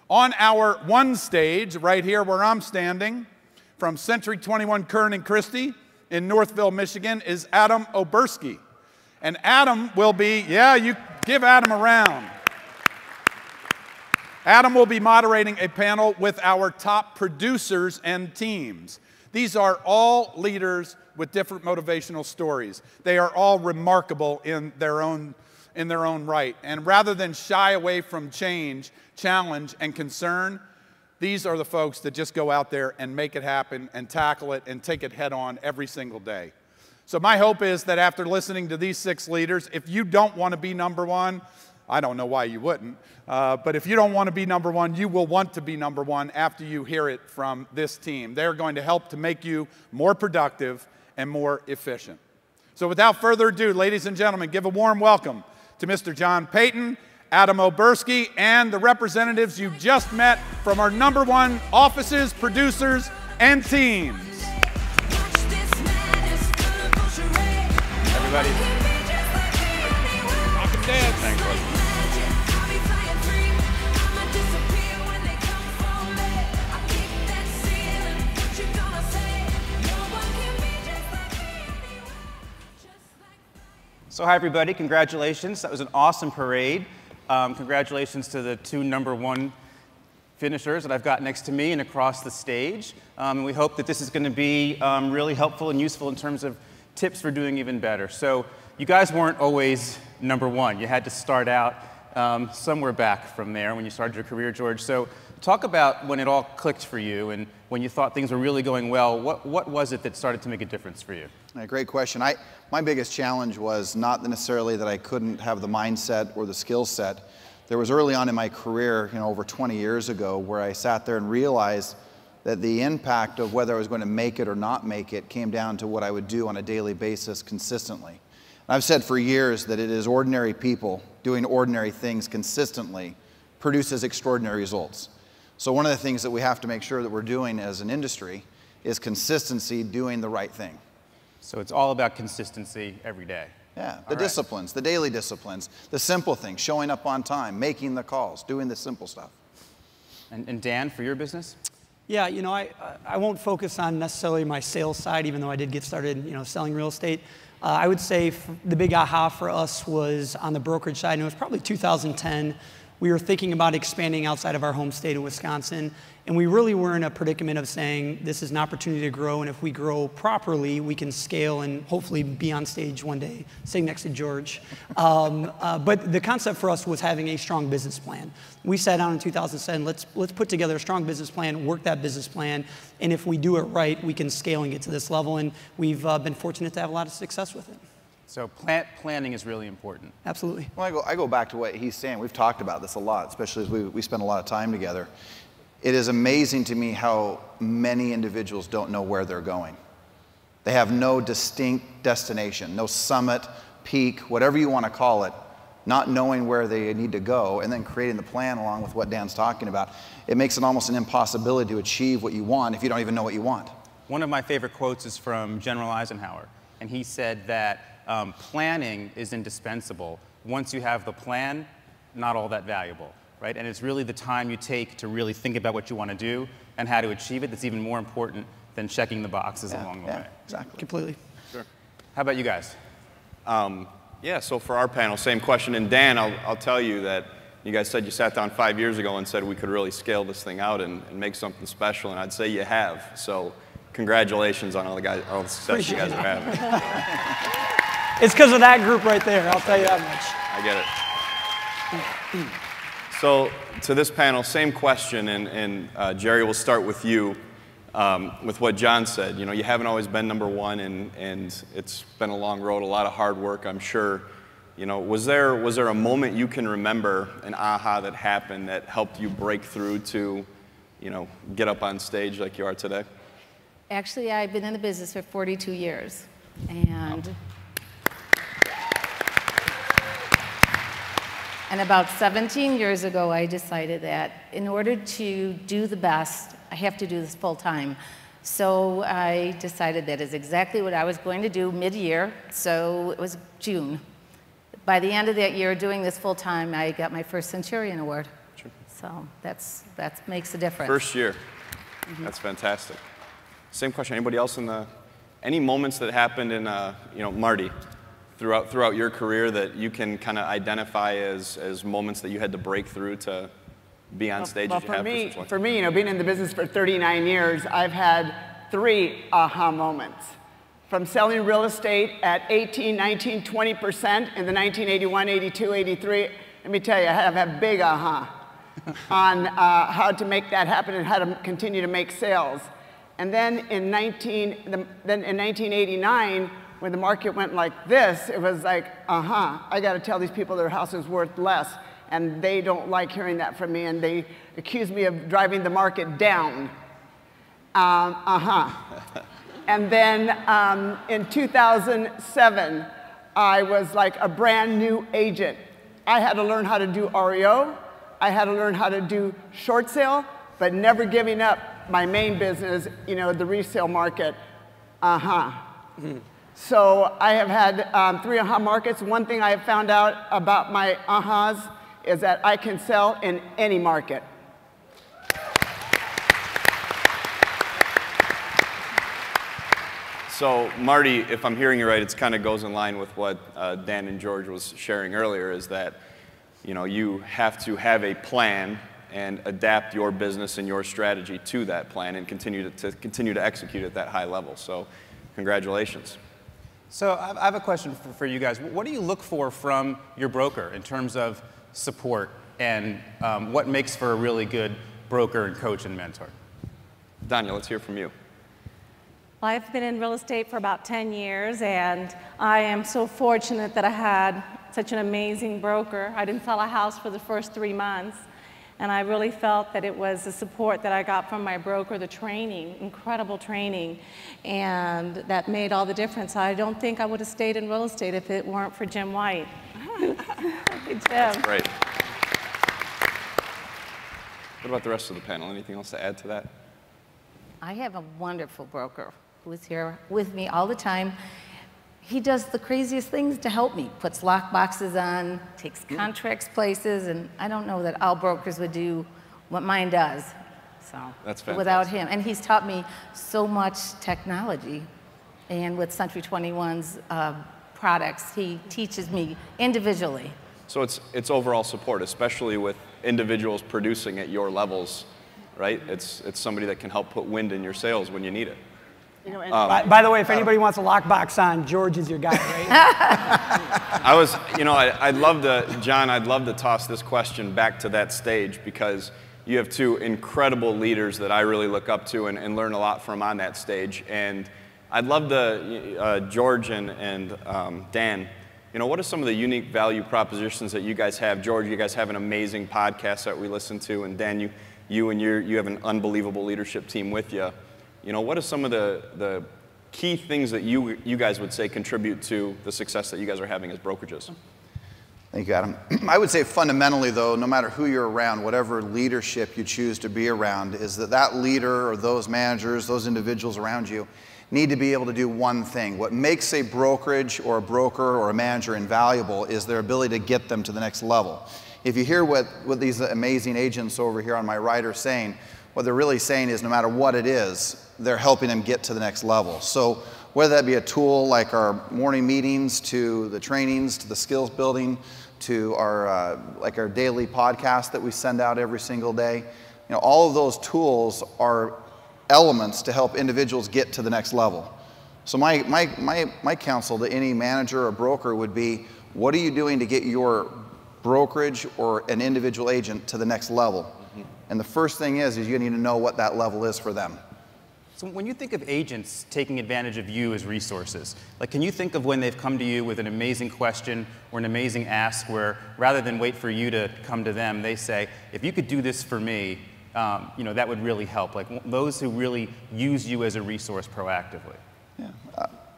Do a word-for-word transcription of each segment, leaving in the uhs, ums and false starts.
On our one stage, right here where I'm standing, from Century twenty-one Kern and Christie in Northville, Michigan, is Adam Oberski. And Adam will be, yeah, you give Adam a round. Adam will be moderating a panel with our top producers and teams. These are all leaders with different motivational stories. They are all remarkable in their own, in their own right. And rather than shy away from change, challenge, and concern, these are the folks that just go out there and make it happen and tackle it and take it head on every single day. So my hope is that after listening to these six leaders, if you don't want to be number one, I don't know why you wouldn't, uh, but if you don't want to be number one, you will want to be number one after you hear it from this team. They're going to help to make you more productive and more efficient. So without further ado, ladies and gentlemen, give a warm welcome to Mister John Payton, Adam Oberski, and the representatives you just met from our number one offices, producers, and teams. Everybody. Rock and dance. Thanks, buddy. So hi everybody, congratulations. That was an awesome parade. Um, congratulations to the two number one finishers that I've got next to me and across the stage. Um, and we hope that this is going to be um, really helpful and useful in terms of tips for doing even better. So you guys weren't always number one. You had to start out um, somewhere back from there when you started your career, George. So talk about when it all clicked for you and when you thought things were really going well. What, what was it that started to make a difference for you? Yeah, great question. I, my biggest challenge was not necessarily that I couldn't have the mindset or the skill set. There was early on in my career, you know, over twenty years ago, where I sat there and realized that the impact of whether I was going to make it or not make it came down to what I would do on a daily basis consistently. And I've said for years that it is ordinary people doing ordinary things consistently produces extraordinary results. So one of the things that we have to make sure that we're doing as an industry is consistency, doing the right thing. So it's all about consistency every day. Yeah, the all disciplines, right. the daily disciplines, the simple things, showing up on time, making the calls, doing the simple stuff. And, and Dan, for your business? Yeah, you know, I, I won't focus on necessarily my sales side, even though I did get started, you know, selling real estate. Uh, I would say the big aha for us was on the brokerage side, and it was probably two thousand ten. We were thinking about expanding outside of our home state of Wisconsin, and we really were in a predicament of saying this is an opportunity to grow, and if we grow properly, we can scale and hopefully be on stage one day, sitting next to George. Um, uh, but the concept for us was having a strong business plan. We sat down in two thousand seven, let's, let's put together a strong business plan, work that business plan, and if we do it right, we can scale and get to this level, and we've uh, been fortunate to have a lot of success with it. So plant planning is really important. Absolutely. Well, I go, I go back to what he's saying. We've talked about this a lot, especially as we, we spend a lot of time together. It is amazing to me how many individuals don't know where they're going. They have no distinct destination, no summit, peak, whatever you want to call it, not knowing where they need to go and then creating the plan along with what Dan's talking about. It makes it almost an impossibility to achieve what you want if you don't even know what you want. One of my favorite quotes is from General Eisenhower, and he said that Um, planning is indispensable. Once you have the plan, not all that valuable, right? And it's really the time you take to really think about what you want to do and how to achieve it that's even more important than checking the boxes Yeah, along the yeah, way. exactly. Completely. Sure. How about you guys? Um, yeah, so for our panel, same question. And Dan, I'll, I'll tell you that you guys said you sat down five years ago and said we could really scale this thing out and, and make something special, and I'd say you have. So congratulations on all the, guys, all the success you guys are having. It's because of that group right there, I'll tell you that much. I get it. So to this panel, same question, and, and uh, Jerry, we'll start with you. Um, with what John said, you know, you haven't always been number one, and, and it's been a long road, a lot of hard work, I'm sure. You know, was there, was there a moment you can remember, an aha that happened that helped you break through to, you know, get up on stage like you are today? Actually, I've been in the business for forty-two years, and And about seventeen years ago, I decided that in order to do the best, I have to do this full time. So I decided that is exactly what I was going to do mid-year, so it was June. By the end of that year, doing this full time, I got my first Centurion Award. Sure. So that's, that makes a difference. First year. Mm-hmm. That's fantastic. Same question. Anybody else in the, any moments that happened in, uh, you know, Marty, throughout, throughout your career that you can kind of identify as, as moments that you had to break through to be on well, stage well, as you for have me, for such long? For me, you know, being in the business for thirty-nine years, I've had three aha moments. From selling real estate at eighteen, nineteen, twenty percent in the nineteen eighty-one, eighty-two, eighty-three, let me tell you, I have a big aha on uh, how to make that happen and how to continue to make sales. And then in, nineteen, the, then in nineteen eighty-nine, when the market went like this, it was like, uh-huh, I got to tell these people their house is worth less. And they don't like hearing that from me, and they accuse me of driving the market down. Um, uh-huh. And then um, in two thousand seven, I was like a brand new agent. I had to learn how to do R E O. I had to learn how to do short sale, but never giving up my main business, you know, the resale market. Uh-huh. Mm-hmm. So I have had um, three aha markets. One thing I have found out about my ahas is that I can sell in any market. So Marty, if I'm hearing you right, it kind of goes in line with what uh, Dan and George was sharing earlier, is that you know you have to have a plan and adapt your business and your strategy to that plan and continue to, to continue to execute at that high level. So congratulations. So I have a question for, for you guys. What do you look for from your broker in terms of support, and um, what makes for a really good broker and coach and mentor? Danya, let's hear from you. Well, I've been in real estate for about ten years, and I am so fortunate that I had such an amazing broker. I didn't sell a house for the first three months, and I really felt that it was the support that I got from my broker, the training, incredible training, and that made all the difference. I don't think I would have stayed in real estate if it weren't for Jim White. Hey, Jim. That's great. What about the rest of the panel? Anything else to add to that? I have a wonderful broker who is here with me all the time. He does the craziest things to help me. Puts lock boxes on, takes contracts places, and I don't know that all brokers would do what mine does. So that's fantastic. Without him. And he's taught me so much technology. And with Century twenty-one's uh, products, he teaches me individually. So it's, it's overall support, especially with individuals producing at your levels, right? It's, it's somebody that can help put wind in your sails when you need it. You know, and um, by, by the way, if anybody wants a lockbox on, George is your guy, right? I was, you know, I, I'd love to, John, I'd love to toss this question back to that stage, because you have two incredible leaders that I really look up to and, and learn a lot from on that stage. And I'd love to, uh, George and, and um, Dan, you know, what are some of the unique value propositions that you guys have? George, you guys have an amazing podcast that we listen to, and Dan, you, you and your, you have an unbelievable leadership team with you. You know, what are some of the, the key things that you, you guys would say contribute to the success that you guys are having as brokerages? Thank you, Adam. I would say fundamentally, though, no matter who you're around, whatever leadership you choose to be around, is that that leader or those managers, those individuals around you, need to be able to do one thing. What makes a brokerage or a broker or a manager invaluable is their ability to get them to the next level. If you hear what, what these amazing agents over here on my right are saying, what they're really saying is no matter what it is, they're helping them get to the next level. So whether that be a tool like our morning meetings, to the trainings, to the skills building, to our uh, like our daily podcast that we send out every single day, you know, all of those tools are elements to help individuals get to the next level. So my, my, my, my counsel to any manager or broker would be, what are you doing to get your brokerage or an individual agent to the next level? Mm-hmm. And the first thing is, is you need to know what that level is for them. So when you think of agents taking advantage of you as resources, like can you think of when they've come to you with an amazing question or an amazing ask where rather than wait for you to come to them, they say, if you could do this for me, um, you know, that would really help. Like those who really use you as a resource proactively. Yeah. Uh,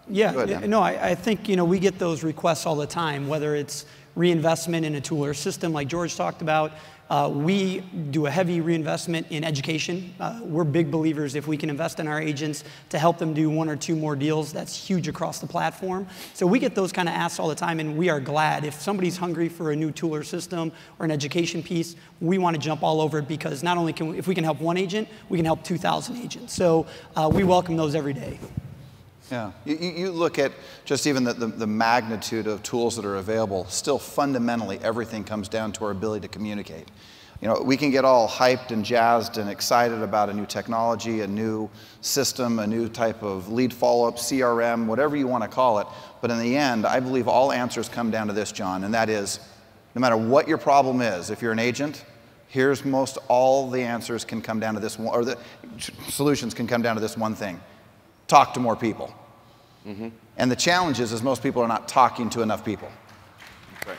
Yeah, Go ahead, Dan. no, I, I think, you know, we get those requests all the time, whether it's reinvestment in a tool or system like George talked about. Uh, we do a heavy reinvestment in education. Uh, we're big believers if we can invest in our agents to help them do one or two more deals, that's huge across the platform. So we get those kind of asks all the time, and we are glad. If somebody's hungry for a new tool or system or an education piece, we want to jump all over it, because not only can we, if we can help one agent, we can help two thousand agents. So uh, we welcome those every day. Yeah, you, you look at just even the, the, the magnitude of tools that are available, still fundamentally everything comes down to our ability to communicate. You know, we can get all hyped and jazzed and excited about a new technology, a new system, a new type of lead follow-up, C R M, whatever you want to call it, but in the end, I believe all answers come down to this, John, and that is, no matter what your problem is, if you're an agent, here's most all the answers can come down to this one, or the solutions can come down to this one thing. Talk to more people. Mm-hmm. And the challenge is, is most people are not talking to enough people. Right.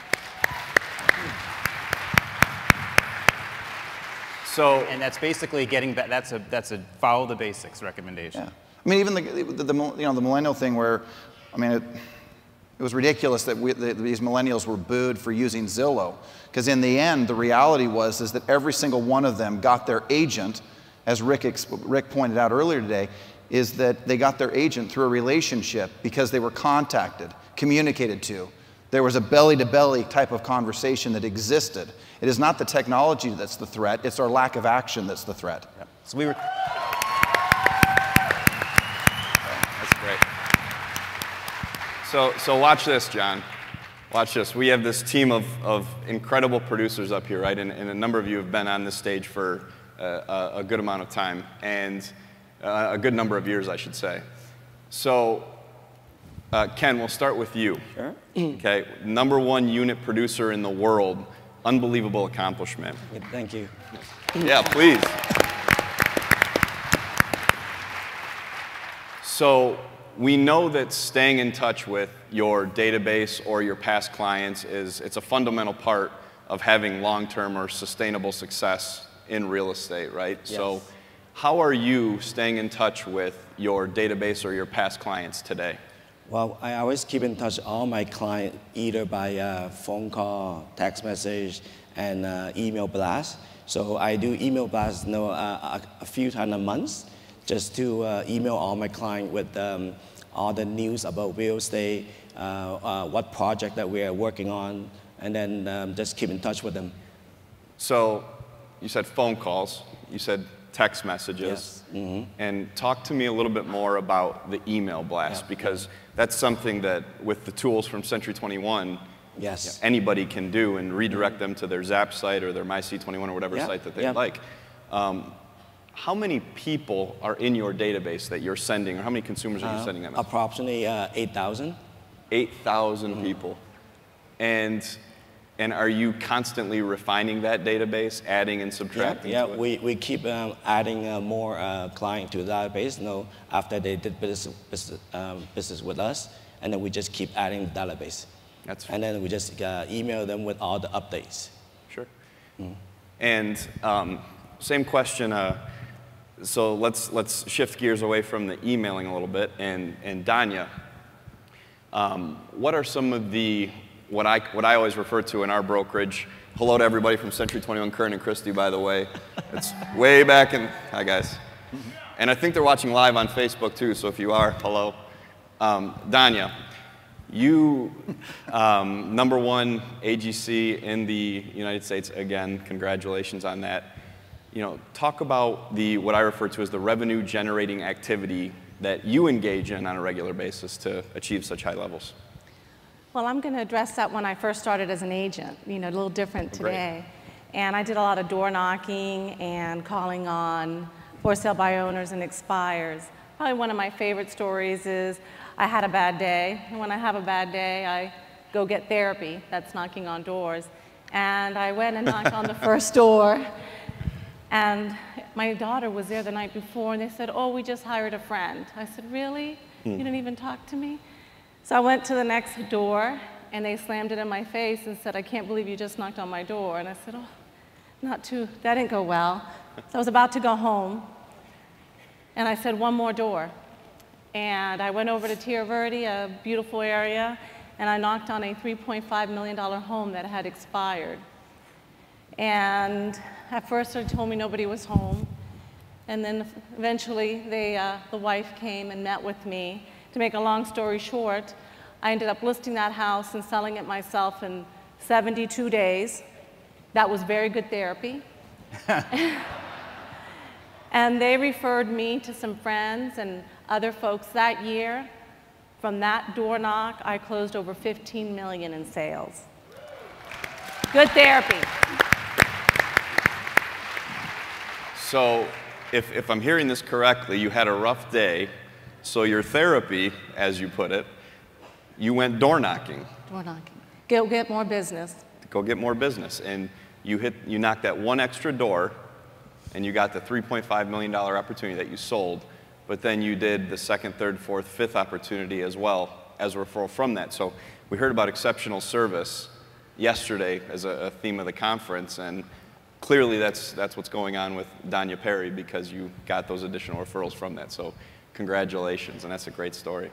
So, and that's basically getting back, that's a, that's a follow the basics recommendation. Yeah. I mean, even the, the, the, you know, the millennial thing where, I mean, it, it was ridiculous that we, the, these millennials were booed for using Zillow. Because in the end, the reality was is that every single one of them got their agent, as Rick, Rick pointed out earlier today, is that they got their agent through a relationship because they were contacted, communicated to. There was a belly-to-belly type of conversation that existed. It is not the technology that's the threat, it's our lack of action that's the threat. Yep. So we were... That's great. So, so watch this, John. Watch this. We have this team of, of incredible producers up here, right? And, and a number of you have been on this stage for uh, a, a good amount of time. And Uh, a good number of years, I should say. So, uh, Ken, we'll start with you. Sure. Okay, number one unit producer in the world, unbelievable accomplishment. Thank you. Yeah, please. So, we know that staying in touch with your database or your past clients is it's a fundamental part of having long-term or sustainable success in real estate, right? Yes. So, how are you staying in touch with your database or your past clients today? Well, I always keep in touch with all my clients either by uh, phone call, text message, and uh, email blast. So I do email blasts you know, uh, a, a few times a month just to uh, email all my clients with um, all the news about real estate, uh, uh, what project that we are working on, and then um, just keep in touch with them. So you said phone calls, you said text messages, yes. Mm-hmm. and talk to me a little bit more about the email blast, yeah. because that's something that with the tools from Century twenty-one, yes. anybody can do and redirect them to their Zap site or their My C twenty-one or whatever yeah. site that they yeah. like. Um, how many people are in your database that you're sending, or how many consumers are you uh, sending that message? Approximately uh, eight thousand. eight thousand mm-hmm. people. And And are you constantly refining that database, adding and subtracting? Yeah, to yeah. it? we, we keep um, adding uh, more uh, clients to the database, you know, after they did business, business, um, business with us, and then we just keep adding the database. That's and then we just uh, email them with all the updates. Sure. Mm. And um, same question, uh, so let's, let's shift gears away from the emailing a little bit, and, and Danya, um, what are some of the What I, what I always refer to in our brokerage, hello to everybody from Century twenty-one, Kern and Christie, by the way. It's way back in, hi guys. And I think they're watching live on Facebook too, so if you are, hello. Um, Danya, you, um, number one A G C in the United States, again, congratulations on that. You know, talk about the, what I refer to as the revenue generating activity that you engage in on a regular basis to achieve such high levels. Well, I'm going to address that when I first started as an agent, you know, a little different today. Great. And I did a lot of door knocking and calling on for sale by owners and expires. Probably one of my favorite stories is I had a bad day. And when I have a bad day, I go get therapy. That's knocking on doors. And I went and knocked on the first door. And my daughter was there the night before, and they said, oh, we just hired a friend. I said, really? Hmm. You didn't even talk to me? So I went to the next door, and they slammed it in my face and said, I can't believe you just knocked on my door. And I said, oh, not too, that didn't go well. So I was about to go home, and I said, one more door. And I went over to Tierra Verde, a beautiful area, and I knocked on a three point five million dollar home that had expired. And at first they told me nobody was home. And then eventually they, uh, the wife came and met with me. To make a long story short, I ended up listing that house and selling it myself in seventy-two days. That was very good therapy. And they referred me to some friends and other folks that year. From that door knock, I closed over fifteen million in sales. Good therapy. So if, if I'm hearing this correctly, you had a rough day, so your therapy, as you put it, you went door knocking. Door knocking. Go get more business. Go get more business. And you, hit, you knocked that one extra door, and you got the three point five million dollar opportunity that you sold, but then you did the second, third, fourth, fifth opportunity as well as a referral from that. So we heard about exceptional service yesterday as a, a theme of the conference, and clearly that's, that's what's going on with Danya Perry, because you got those additional referrals from that. So congratulations, and that's a great story.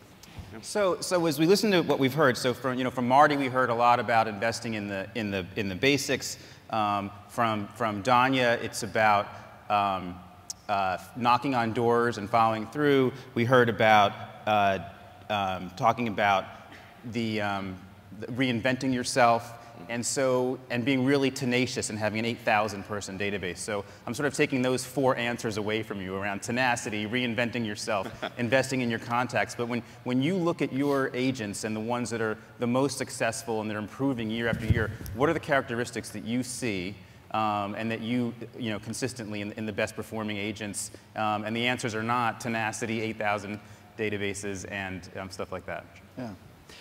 So, so as we listen to what we've heard, so from, you know, from Marty, we heard a lot about investing in the, in the, in the basics. Um, from, from Danya, it's about um, uh, knocking on doors and following through. We heard about uh, um, talking about the, um, the reinventing yourself, and so, and being really tenacious and having an eight thousand person database. So I'm sort of taking those four answers away from you around tenacity, reinventing yourself, investing in your contacts. But when, when you look at your agents and the ones that are the most successful and they're improving year after year, what are the characteristics that you see um, and that you, you know, consistently in, in the best performing agents? Um, and the answers are not tenacity, eight thousand databases, and um, stuff like that. Yeah.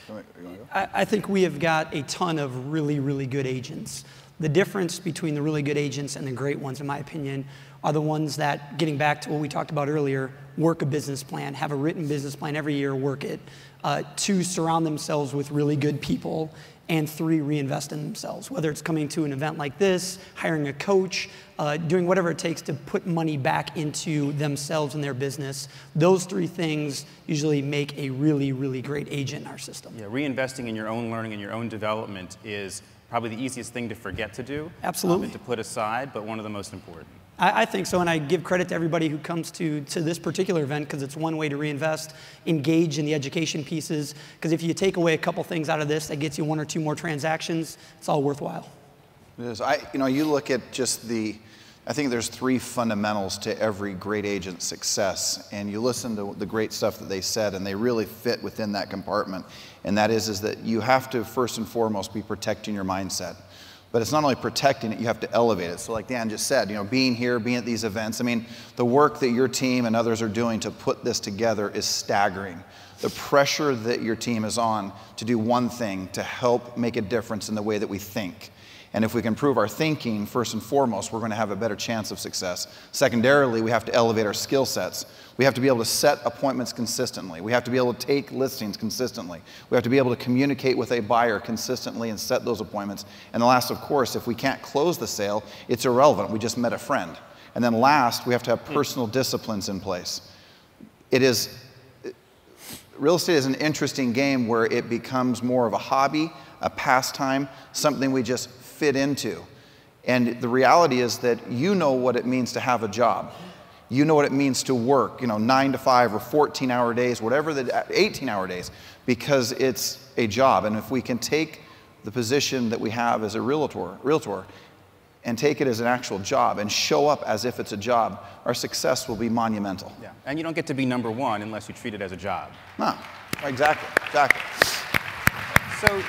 I, I think we have got a ton of really, really good agents. The difference between the really good agents and the great ones, in my opinion, are the ones that, getting back to what we talked about earlier, work a business plan, have a written business plan every year, work it. Uh, two, surround themselves with really good people. And three, reinvest in themselves, whether it's coming to an event like this, hiring a coach, uh, doing whatever it takes to put money back into themselves and their business. Those three things usually make a really, really great agent in our system. Yeah, reinvesting in your own learning and your own development is probably the easiest thing to forget to do. Absolutely. Um, and to put aside, but one of the most important. I, I think so, and I give credit to everybody who comes to, to this particular event, because it's one way to reinvest, engage in the education pieces, because if you take away a couple things out of this that gets you one or two more transactions, it's all worthwhile. It is. I, you know, you look at just the, I think there's three fundamentals to every great agent's success, and you listen to the great stuff that they said, and they really fit within that compartment, and that is, is that you have to first and foremost be protecting your mindset. But it's not only protecting it, you have to elevate it. So like Dan just said, you know, being here, being at these events, I mean, the work that your team and others are doing to put this together is staggering. The pressure that your team is on to do one thing, to help make a difference in the way that we think. And if we can improve our thinking, first and foremost, we're going to have a better chance of success. Secondarily, we have to elevate our skill sets. We have to be able to set appointments consistently. We have to be able to take listings consistently. We have to be able to communicate with a buyer consistently and set those appointments. And the last, of course, if we can't close the sale, it's irrelevant. We just met a friend. And then last, we have to have personal disciplines in place. It is, real estate is an interesting game where it becomes more of a hobby, a pastime, something we just fit into. And the reality is that you know what it means to have a job. You know what it means to work, you know, nine to five or fourteen hour days, whatever the eighteen hour days, because it's a job. And if we can take the position that we have as a realtor, realtor and take it as an actual job and show up as if it's a job, our success will be monumental. Yeah, and you don't get to be number one unless you treat it as a job. No, exactly, exactly. So,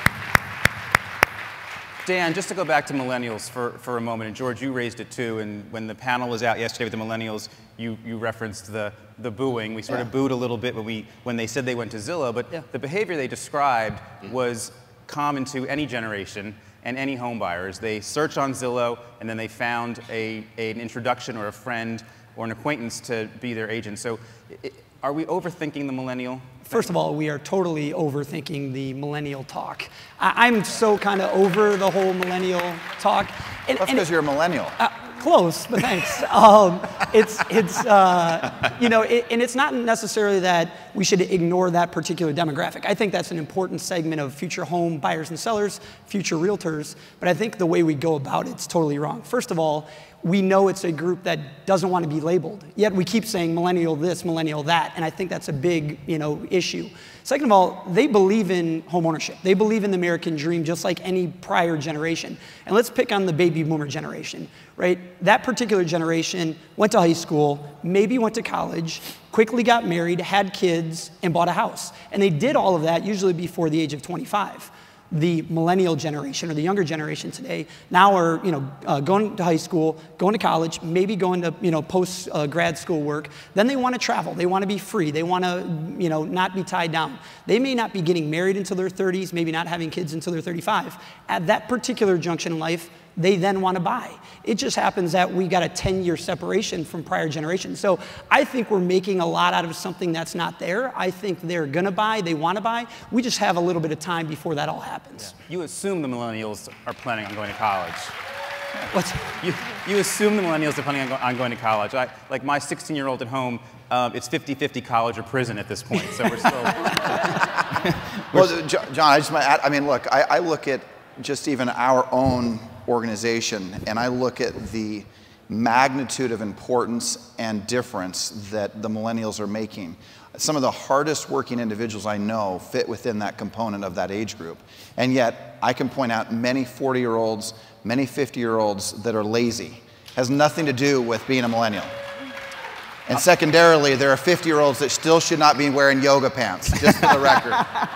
Dan, just to go back to millennials for, for a moment, and George, you raised it too, and when the panel was out yesterday with the millennials, you, you referenced the, the booing. We sort yeah. of booed a little bit when, we, when they said they went to Zillow, but yeah. the behavior they described was common to any generation and any home buyers. They searched on Zillow, and then they found a, a, an introduction or a friend or an acquaintance to be their agent. So it, are we overthinking the millennial? First of all, we are totally overthinking the millennial talk. I, I'm so kind of over the whole millennial talk. And, That's because you're a millennial. Uh, Close, but thanks. Um, it's, it's uh, you know, it, and it's not necessarily that we should ignore that particular demographic. I think that's an important segment of future home buyers and sellers, future realtors, but I think the way we go about it's totally wrong. First of all, we know it's a group that doesn't want to be labeled, yet we keep saying millennial this, millennial that, and I think that's a big, you know, issue. Second of all, they believe in home ownership. They believe in the American dream just like any prior generation. And let's pick on the baby boomer generation, right? That particular generation went to high school, maybe went to college, quickly got married, had kids, and bought a house. And they did all of that usually before the age of twenty-five. The millennial generation or the younger generation today now are, you know, uh, going to high school, going to college, maybe going to, you know, post uh, grad school work. Then they want to travel. They want to be free. They want to, you know, not be tied down. They may not be getting married until their thirties, maybe not having kids until they're thirty-five. At that particular junction in life, they then want to buy. It just happens that we got a ten year separation from prior generations. So I think we're making a lot out of something that's not there. I think they're going to buy, they want to buy. We just have a little bit of time before that all happens. Yeah. You assume the millennials are planning on going to college. What's you, you assume the millennials are planning on, go, on going to college. I, like my sixteen year old at home, um, it's fifty fifty college or prison at this point. So we're still. Well, John, I just might add, I mean, look, I, I look at just even our own organization, and I look at the magnitude of importance and difference that the millennials are making. Some of the hardest working individuals I know fit within that component of that age group. And yet, I can point out many forty year olds, many fifty year olds that are lazy. Has nothing to do with being a millennial. And secondarily, there are fifty year olds that still should not be wearing yoga pants, just for the record.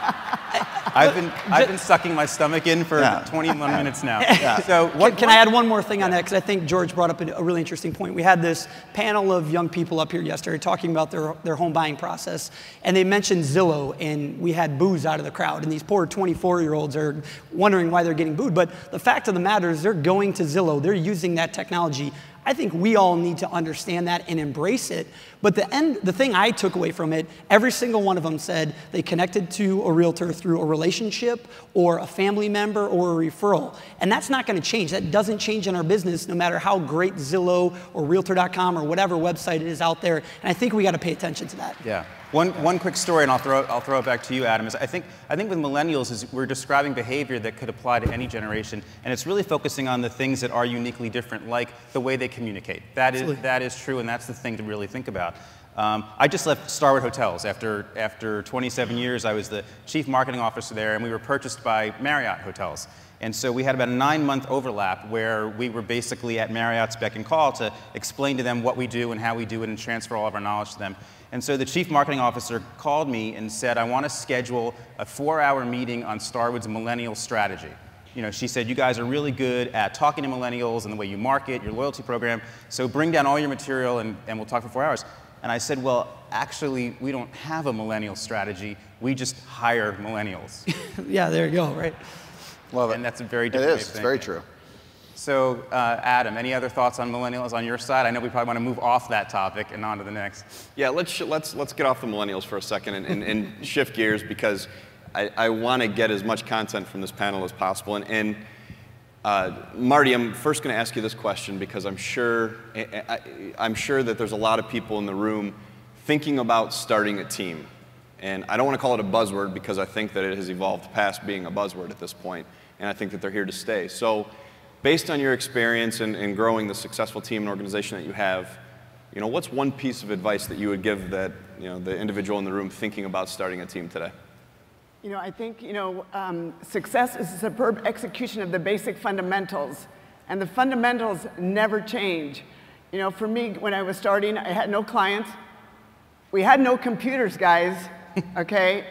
I've been, I've been sucking my stomach in for yeah. twenty-one minutes now. Yeah. So what, can, can I add one more thing on that? Because I think George brought up a, a really interesting point. We had this panel of young people up here yesterday talking about their, their home buying process. And they mentioned Zillow, and we had boos out of the crowd. And these poor twenty-four year olds are wondering why they're getting booed. But the fact of the matter is they're going to Zillow. They're using that technology. I think we all need to understand that and embrace it. But the end, the thing I took away from it, every single one of them said they connected to a realtor through a relationship or a family member or a referral. And that's not going to change. That doesn't change in our business no matter how great Zillow or Realtor dot com or whatever website it is out there. And I think we got to pay attention to that. Yeah. One, one quick story, and I'll throw, I'll throw it back to you, Adam, is I think, I think with millennials is we're describing behavior that could apply to any generation, and it's really focusing on the things that are uniquely different, like the way they communicate. That is, that is true, and that's the thing to really think about. Um, I just left Starwood Hotels. After, after twenty-seven years, I was the chief marketing officer there, and we were purchased by Marriott Hotels. And so we had about a nine-month overlap where we were basically at Marriott's beck and call to explain to them what we do and how we do it and transfer all of our knowledge to them. And so the chief marketing officer called me and said, I want to schedule a four hour meeting on Starwood's millennial strategy. You know, she said, you guys are really good at talking to millennials and the way you market, your loyalty program, so bring down all your material and, and we'll talk for four hours. And I said, well, actually, we don't have a millennial strategy. We just hire millennials. Yeah, there you go, right? Love it. And that's a very different It way is, of it's very true. So, uh, Adam, any other thoughts on millennials on your side? I know we probably want to move off that topic and on to the next. Yeah, let's, let's, let's get off the millennials for a second and, and, and shift gears because I, I want to get as much content from this panel as possible. And, and uh, Marty, I'm first going to ask you this question because I'm sure, I, I, I'm sure that there's a lot of people in the room thinking about starting a team. And I don't want to call it a buzzword because I think that it has evolved past being a buzzword at this point, and I think that they're here to stay. So, based on your experience in, in growing the successful team and organization that you have, you know, what's one piece of advice that you would give that, you know, the individual in the room thinking about starting a team today? You know, I think, you know, um, success is a superb execution of the basic fundamentals, and the fundamentals never change. You know, for me, when I was starting, I had no clients. We had no computers, guys, okay?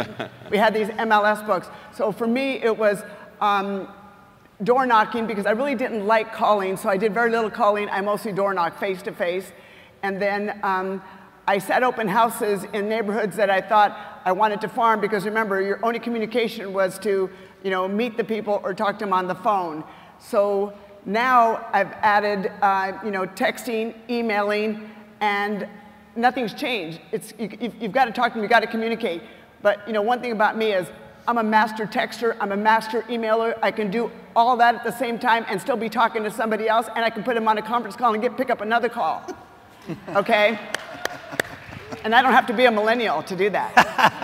We had these M L S books. So for me, it was um, door knocking because I really didn't like calling, so I did very little calling. I mostly door knocked face to face. And then um, I set open houses in neighborhoods that I thought I wanted to farm because remember, your only communication was to, you know, meet the people or talk to them on the phone. So now I've added, uh, you know, texting, emailing, and nothing's changed. It's, you, you've got to talk to them, you've got to communicate. But, you know, one thing about me is I'm a master texter, I'm a master emailer, I can do all that at the same time and still be talking to somebody else, and I can put them on a conference call and get pick up another call, okay? And I don't have to be a millennial to do that.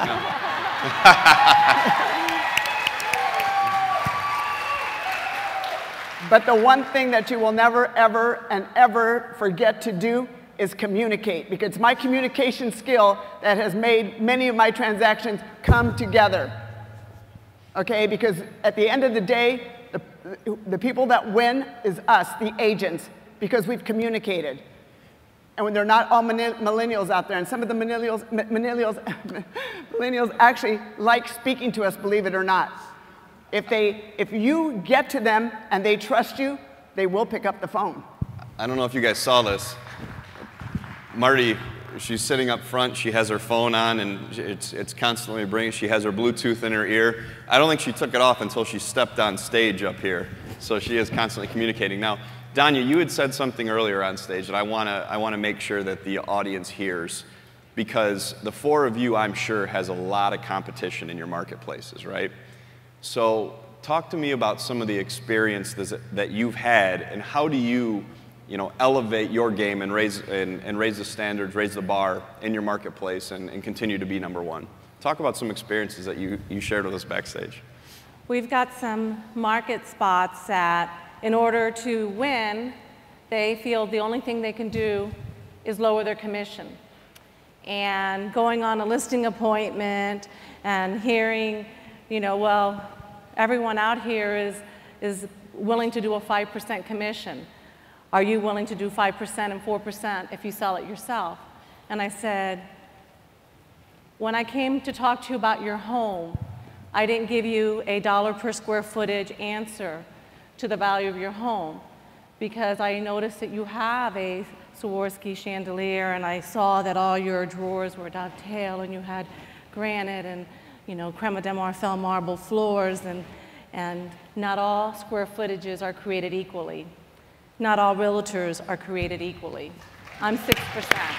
But the one thing that you will never, ever, and ever forget to do is communicate, because it's my communication skill that has made many of my transactions come together. Okay, because at the end of the day, the, the people that win is us, the agents, because we've communicated. And when they're not all millennials out there, and some of the millennials, millennials, millennials actually like speaking to us, believe it or not. If, they, if you get to them and they trust you, they will pick up the phone. I don't know if you guys saw this. Marty, she's sitting up front, she has her phone on, and it's, it's constantly ringing. She has her Bluetooth in her ear. I don't think she took it off until she stepped on stage up here. So she is constantly communicating. Now, Danya, you had said something earlier on stage that I want to I want to make sure that the audience hears, because the four of you, I'm sure, has a lot of competition in your marketplaces, right? So talk to me about some of the experiences that you've had, and how do you you know, elevate your game and raise, and, and raise the standards, raise the bar in your marketplace, and, and continue to be number one. Talk about some experiences that you, you shared with us backstage. We've got some market spots that, in order to win, they feel the only thing they can do is lower their commission. And going on a listing appointment and hearing, you know, well, everyone out here is, is willing to do a five percent commission. Are you willing to do five percent and four percent if you sell it yourself? And I said, when I came to talk to you about your home, I didn't give you a dollar per square footage answer to the value of your home, because I noticed that you have a Swarovski chandelier, and I saw that all your drawers were dovetail, and you had granite and, you know, crema de marfil marble floors, and, and not all square footages are created equally. Not all realtors are created equally. I'm six percent.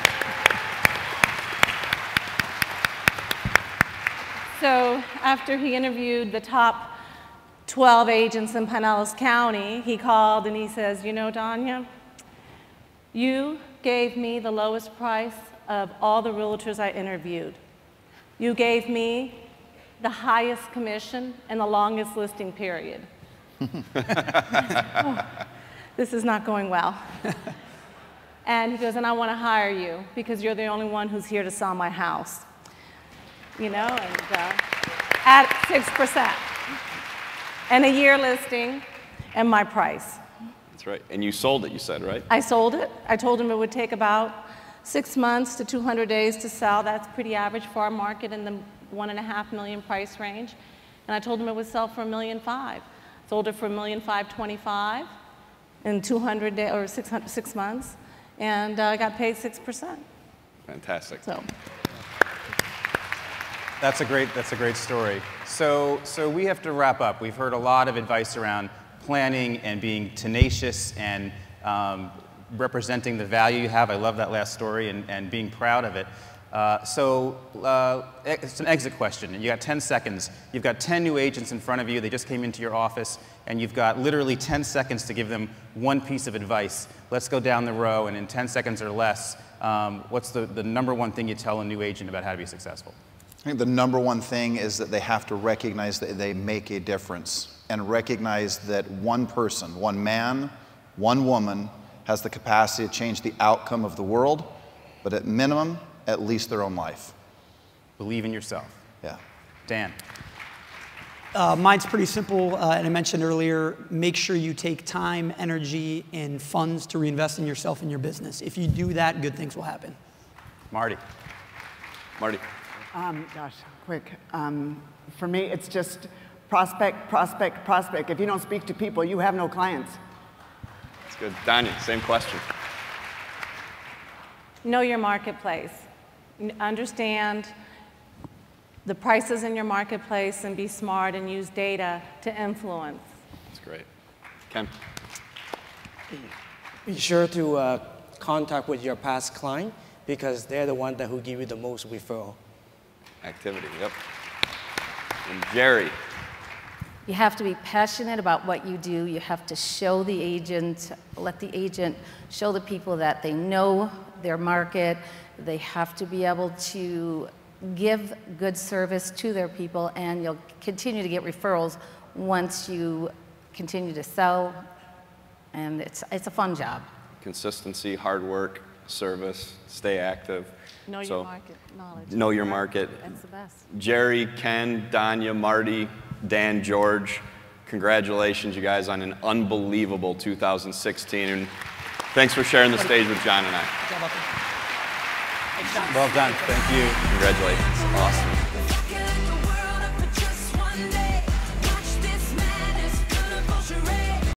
So after he interviewed the top twelve agents in Pinellas County, he called and he says, you know, Danya, you gave me the lowest price of all the realtors I interviewed. You gave me the highest commission and the longest listing period. Oh, this is not going well. And he goes, and I want to hire you because you're the only one who's here to sell my house. You know, and uh, at six percent. And a year listing and my price. That's right. And you sold it, you said, right? I sold it. I told him it would take about six months to two hundred days to sell. That's pretty average for our market in the one and a half million price range. And I told him it would sell for a million five. Sold it for a million five twenty-five in two hundred days or six hundred, six months, and I uh, got paid six percent. Fantastic. So. That's a great, that's a great story. So, so we have to wrap up. We've heard a lot of advice around planning and being tenacious and um, representing the value you have. I love that last story, and, and being proud of it. Uh, so uh, it's an exit question, and you got ten seconds. You've got ten new agents in front of you. They just came into your office, and you've got literally ten seconds to give them one piece of advice. Let's go down the row, and in ten seconds or less, um, what's the, the number one thing you tell a new agent about how to be successful? I think the number one thing is that they have to recognize that they make a difference, and recognize that one person, one man, one woman, has the capacity to change the outcome of the world, but at minimum, at least their own life. Believe in yourself. Yeah. Dan. Uh, mine's pretty simple, uh, and I mentioned earlier, make sure you take time, energy, and funds to reinvest in yourself and your business. If you do that, good things will happen. Marty. Marty. Um, gosh, quick. Um, for me, it's just prospect, prospect, prospect. If you don't speak to people, you have no clients. That's good. Danya, same question. Know your marketplace. Understand the prices in your marketplace and be smart and use data to influence. That's great. Ken. Be sure to uh, contact with your past client, because they're the one that who give you the most referral. Activity, yep. And Jerry. You have to be passionate about what you do. You have to show the agent, let the agent show the people that they know their market. They have to be able to give good service to their people, and you'll continue to get referrals once you continue to sell, and it's, it's a fun job. Consistency, hard work, service, stay active. Know so, your market, knowledge. Know your market. That's the best. Jerry, Ken, Danya, Marty, Dan, George, congratulations, you guys, on an unbelievable two thousand sixteen. And thanks for sharing the stage with John and I. Well done. Thank you. Congratulations. Awesome.